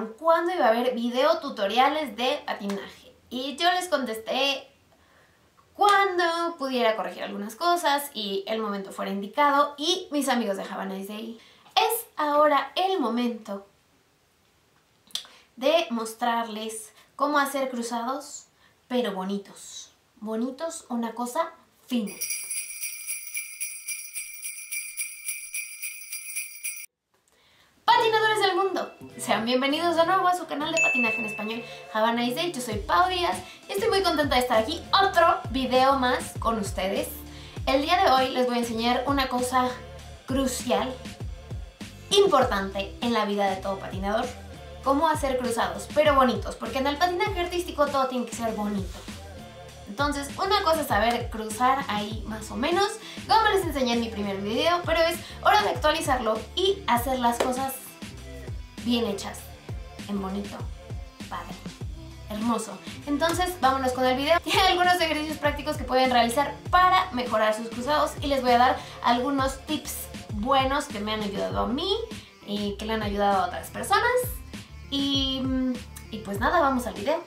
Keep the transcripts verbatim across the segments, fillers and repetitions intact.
preguntaron cuándo iba a haber video tutoriales de patinaje. Y yo les contesté cuando pudiera corregir algunas cosas y el momento fuera indicado, y mis amigos de Have a Nice Day. Es ahora el momento de mostrarles cómo hacer cruzados, pero bonitos. Bonitos, una cosa fina. Patinadores del mundo, sean bienvenidos de nuevo a su canal de patinaje en español Have a Nice Day. Yo soy Pau Díaz y estoy muy contenta de estar aquí, otro video más con ustedes. El día de hoy les voy a enseñar una cosa crucial, importante en la vida de todo patinador: cómo hacer cruzados, pero bonitos, porque en el patinaje artístico todo tiene que ser bonito. Entonces, una cosa es saber cruzar ahí más o menos, como les enseñé en mi primer video, pero es hora de actualizarlo y hacer las cosas bien hechas, en bonito, padre, hermoso. Entonces, vámonos con el video. Tiene algunos ejercicios prácticos que pueden realizar para mejorar sus cruzados y les voy a dar algunos tips buenos que me han ayudado a mí y que le han ayudado a otras personas. Y, y pues nada, vamos al video.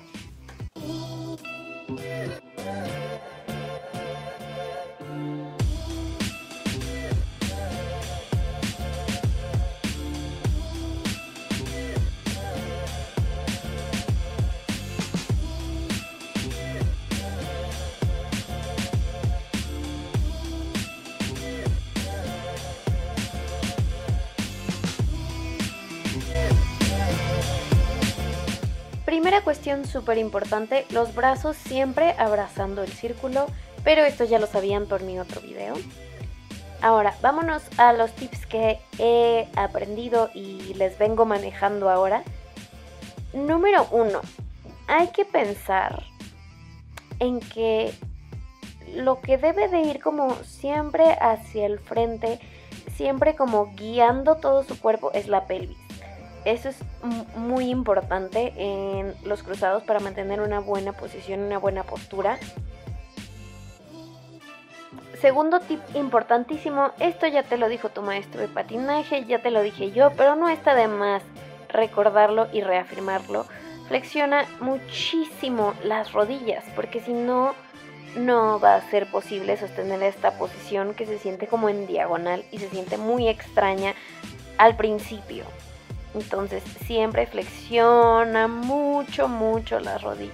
Primera cuestión súper importante, los brazos siempre abrazando el círculo, pero esto ya lo sabían por mi otro video. Ahora, vámonos a los tips que he aprendido y les vengo manejando ahora. Número uno, hay que pensar en que lo que debe de ir como siempre hacia el frente, siempre como guiando todo su cuerpo, es la pelvis. Eso es muy importante en los cruzados para mantener una buena posición, una buena postura. Segundo tip importantísimo, esto ya te lo dijo tu maestro de patinaje, ya te lo dije yo, pero no está de más recordarlo y reafirmarlo. Flexiona muchísimo las rodillas, porque si no, no va a ser posible sostener esta posición que se siente como en diagonal y se siente muy extraña al principio. Entonces siempre flexiona mucho, mucho las rodillas.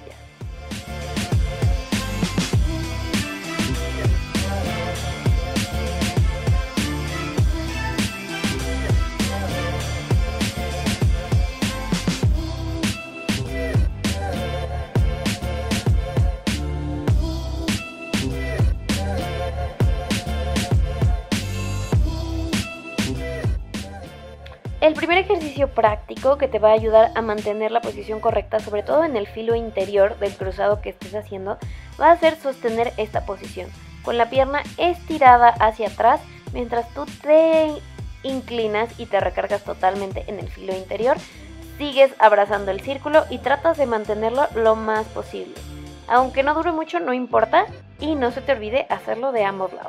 El primer ejercicio práctico que te va a ayudar a mantener la posición correcta, sobre todo en el filo interior del cruzado que estés haciendo, va a ser sostener esta posición con la pierna estirada hacia atrás mientras tú te inclinas y te recargas totalmente en el filo interior. Sigues abrazando el círculo y tratas de mantenerlo lo más posible. Aunque no dure mucho, no importa, y no se te olvide hacerlo de ambos lados.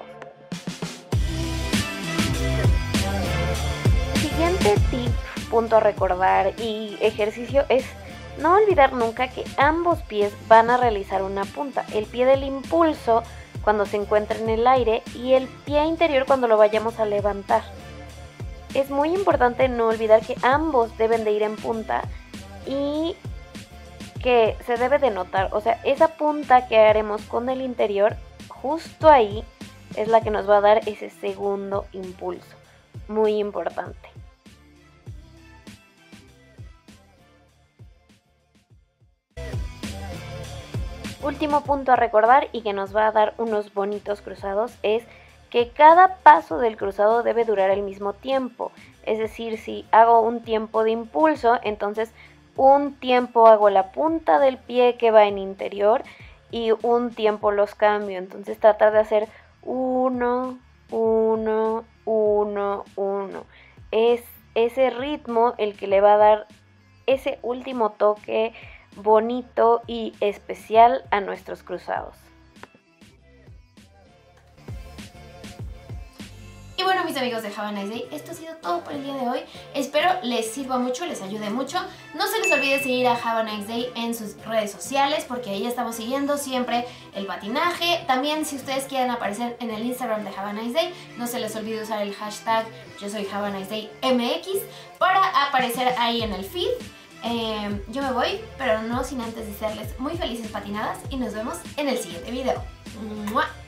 Siguiente tip, punto a recordar y ejercicio es no olvidar nunca que ambos pies van a realizar una punta. El pie del impulso cuando se encuentra en el aire y el pie interior cuando lo vayamos a levantar. Es muy importante no olvidar que ambos deben de ir en punta y que se debe de notar, o sea, esa punta que haremos con el interior, justo ahí es la que nos va a dar ese segundo impulso. Muy importante. Último punto a recordar y que nos va a dar unos bonitos cruzados es que cada paso del cruzado debe durar el mismo tiempo. Es decir, si hago un tiempo de impulso, entonces un tiempo hago la punta del pie que va en interior y un tiempo los cambio. Entonces tratar de hacer uno, uno, uno, uno. Es ese ritmo el que le va a dar ese último toque bonito y especial a nuestros cruzados. Y bueno, mis amigos de Have a Nice Day, esto ha sido todo por el día de hoy. Espero les sirva mucho, les ayude mucho. No se les olvide seguir a Have a Nice Day en sus redes sociales, porque ahí estamos siguiendo siempre el patinaje. También si ustedes quieren aparecer en el Instagram de Have a Nice Day, no se les olvide usar el hashtag yo soy Have a Nice Day M X para aparecer ahí en el feed. Eh, yo me voy, pero no sin antes desearles muy felices patinadas y nos vemos en el siguiente video. ¡Mua!